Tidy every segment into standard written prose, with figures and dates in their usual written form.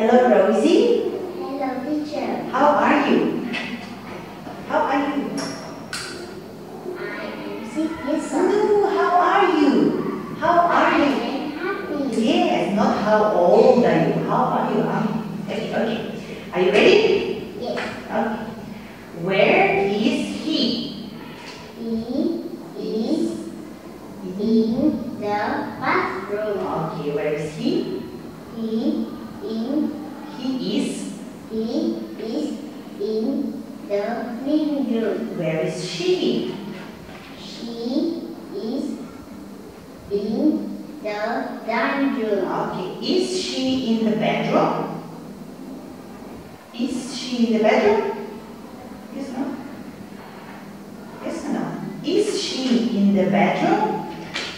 Hello, Rosie. Hello, teacher. How are you? How are you? I am 6 years old. No, how are you? How are I you? am happy. Yes, not how old are you. How are you? Okay, okay. Are you ready? Yes. Okay. Where is he? He is in the bathroom. Okay, where is he? He is He is. in the living room. Where is she? She is in the dining room. Okay, is she in the bedroom? Is she in the bedroom? Yes or no? Yes or no? Is she in the bedroom?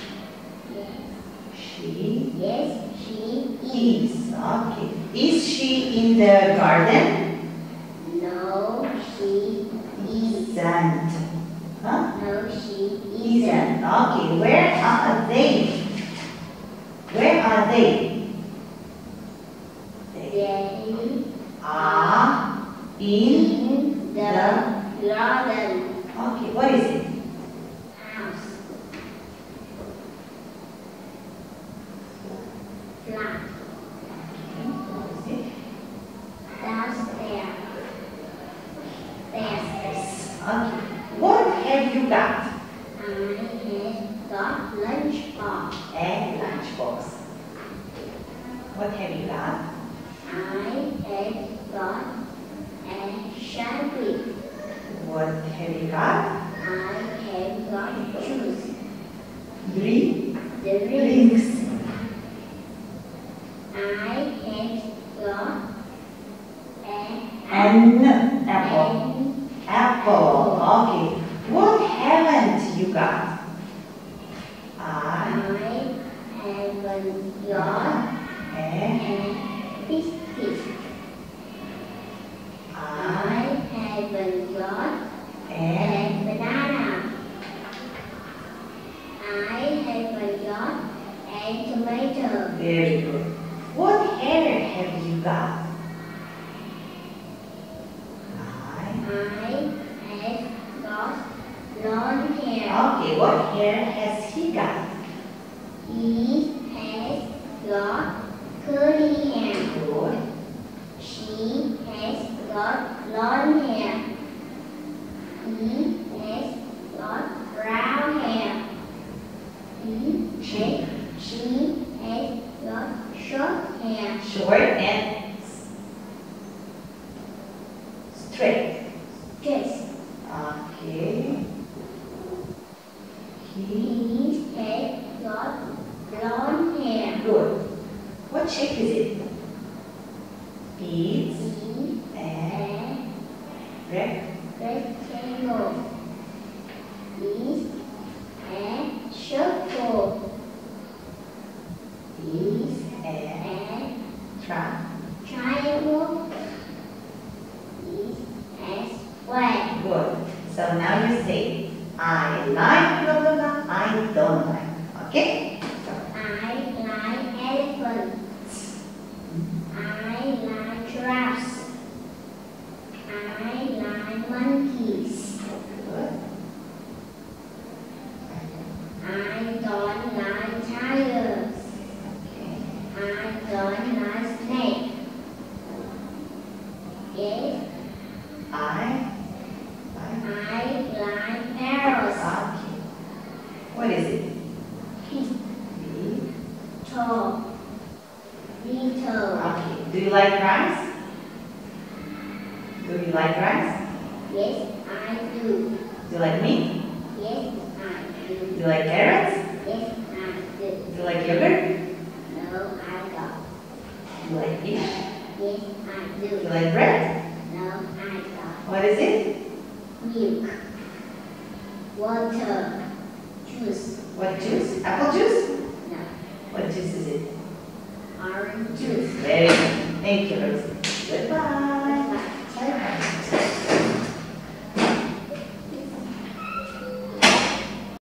Yes, she is. Okay. Is she in the garden? No, she Isn't. Huh? No, she Isn't. isn't. Okay. Where are they? Where are they? They Are in in the garden. Okay. What is it? House. Flat. Okay. What is it? Downstairs. Stairs. Okay. What have you got? I have got lunchbox. A lunchbox. What have you got? I have got a sandwich. What have you got? I have got juice. Drink. Drinks. Drinks. I have got An apple. an Apple. Okay. What haven't you got? I haven't got a a biscuit. I haven't got a a banana. I haven't got a tomato. Very good. What hair have you got? I I have got long hair. Okay. What hair has he got? He has got curly hair. Good. She has got long hair. He has got brown hair. She has got short hair. Short and straight. Yes. Okay. He He has got blonde hair. good. What shape is it? It's He a a rectangle. Is a circle. Is a a triangle. triangle. Is a square. Good. So now you say, I like blah blah blah, I don't like. Okay? So, I like elephants. I like giraffes. I like monkeys. good. I don't like tigers. Okay. I don't like snakes. Yes, I I like parrots. okay. What is it? Big, B. tall, little. Okay. Do you like rice? Do you like rice? Yes, I do. Do you like meat? Yes, I Do do. you like carrots? Yes, I do. Do you like yogurt? No, I don't. Do you like fish? Yes, I Do you do. like bread? No, I don't. What is it? Milk, water, juice. What juice? Apple juice? No, What juice is it? orange juice. Very good. Thank you, Rosie. Goodbye.